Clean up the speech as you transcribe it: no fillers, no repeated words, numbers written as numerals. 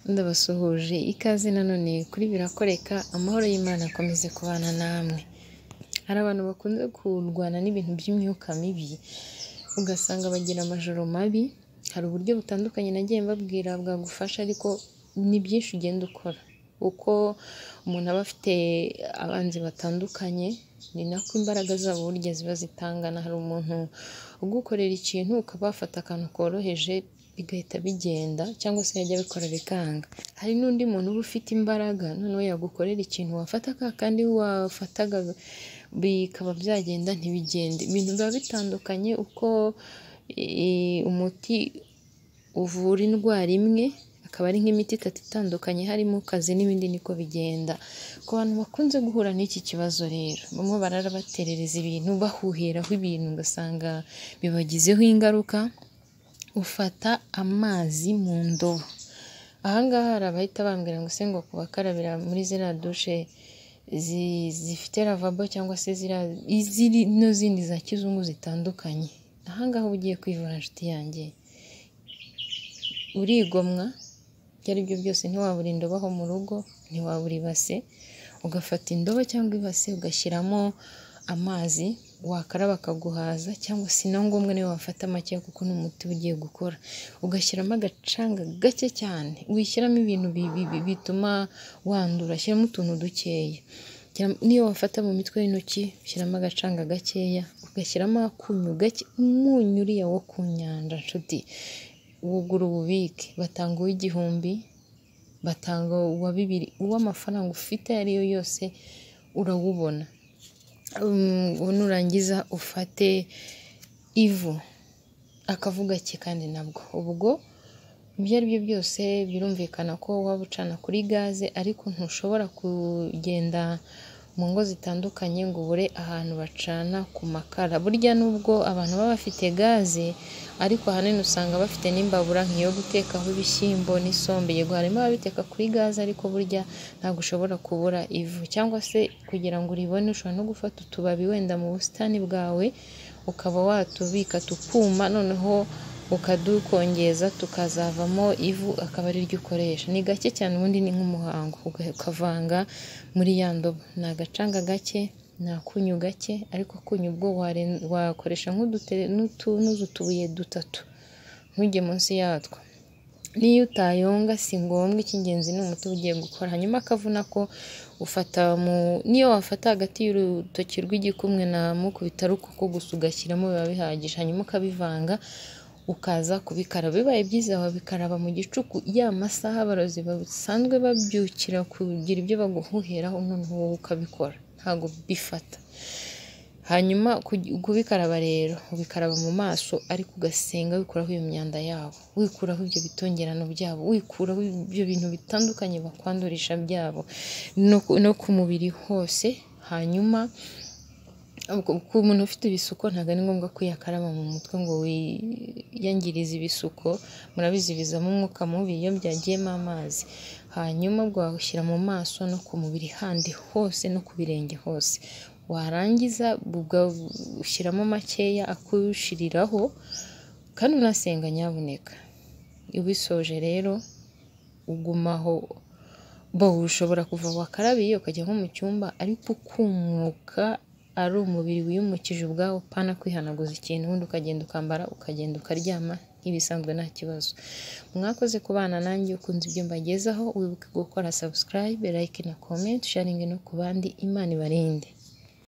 Ndabasuhuje ikaze nanone kuri birakoreka, amahoro y'Imana akomeze kubana namwe. Hari abantu bakunze kurwana n'ibintu by'imyuka mibi, ugasanga bagira amajoro mabi. Hari uburyo butandukanye nagiye mbabwira bwagufasha, ariko ni byinshi ugenda ukora. Uko umuntu aba afite abanzi batandukanye, ni nako imbaraga zabo burya ziba zitangana. Hari umuntu ugukorera ikintu ukaba wafata akantu koroheje bigahita bigenda, cyangwa se yajya abikora bikanga. Hari n'undi muntu uba ufite imbaraga, noneho yagukorera ikintu wafata kandi wafataga bikaba byagenda ntibigende. Ibintu biba bitandukanye uko umuti uvura indwara imwe akaba ari nk'imiti itatu itandukanye, harimo kazi n'ibindi niko bigenda. Ku bantu bakunze guhura n'iki kibazo rero, bamwe barara baterereza ibintu, bahuhiraho ibintu, ugasanga bibagizeho ingaruka. Ufata amazi mu ndobo. Ahangaha hari abahita bambwira ngo se ngo kubakarabira muri ziriya dushe zifite lavabo cyangwa se no zindi za kizungu zitandukanye. Ahangaha uba ugiye kwivura inshuti yanjye, urigomwa. Ibyo ari byo byose ntiwabura indobo aho mu rugo, ntiwabura ibase, ugafata indobo cyangwa ibase ugashyiramo amazi, wakaraba akaguhaza, cyangwa se na ngombwa niyo wafata make kuko ni umuti ugiye gukora. Ugashyiramo agacanga gake cyane, wishyiramo ibintu bituma wandura, shyiramo utuntu dukeya. Niyo wafata mu mitwe y'intoki ushyiramo agacanga gakeya, ugashyiramo akunyu gake, umunyu uriya wo ku nyanja nshuti, wugura ububike. Batanga uw'igihumbi, batanga uwa 2, uw'amafaranga ufite ayo ariyo yose urawubona. Nurangiza ufate ivu, akavu gake kandi nabwo. Ubwo ibyo ari byo byose birumvikana ko waba ucana kuri gaze, ariko ntushobora kugenda mu ngo zitandukanye ngo ubure ahantu bacana ku makara. Burya nubwo abantu baba bafite gaze, ariko ahanini usanga bafite n'imbabura nk'iyo gutekaho ibishyimbo n'isombe. Yego harimo ababiteka kuri gaze, ariko burya ntabwo ushobora kubura ivu. Cyangwa se kugira ngo uribone, ushobora no gufata utubabi wenda mu busitani bwawe, ukaba watubika tukuma, noneho ukadukongeza tukazavamo ivu, akaba ari ryo ukoresha. Ni gake cyane, ubundi ni nk'umuhango, ukavanga muri ya ndobo. Ni agacanga gake, ni akunyu gake, ariko akunyu ubwo wakoresha n'utu tubuye 3, ntujye munsi yatwo. Niyo utayonga si ngombwa, icy'ingenzi ni umuti ugiye gukora. Hanyuma akavu nako ufata niyo wafata hagati y'urutoki rw'igikumwe na mukubita rukuko gusa ugashyiramo, biba bihagije. Hanyuma ukabivanga, ukaza kubikaraba. Bibaye byiza wabikaraba mu gicuku, ya masaha abarozi basanzwe babyukira kugira ibyo baguhuheraho, noneho wowe ukabikora, ntabwo bifata. Hanyuma kubikaraba rero, ubikaraba mu maso, ariko ugasenga wikuraho iyo myanda yabo, wikuraho ibyo bitongerano byabo, wikuraho ibyo bintu bitandukanye bakwandurisha byabo, no ku mubiri hose. Hanyuma ku muntu ufite ibisuko ntabwo ari ngombwa kuyakaraba mu mutwe ngo wiyangirize ibisuko, murabizi bizamo umwuka mubi iyo byagiyemo amazi. Hanyuma ubwo wawushyira mu maso no ku mubiri handi hose, no ku birenge hose. Warangiza ushyiramo makeya akushiriraho, kandi unasenga nyabuneka. Ubisoje rero ugumaho. Ushobora kuva wakarabiye ukajya nko mu cyumba, ariko ukumuka ari umubiri wiyumukije ubwawo, pana kwihanaguza ikintu, ubundi ukagenda ukambara, ukagenda ukaryama nk'ibisanzwe nta kibazo. Mwakoze kubana nanjye. Ukunze ibyo mbagezaho, wibuke gukora subscribe, like na comment, sharing no ku bandi. Imana ibarinde.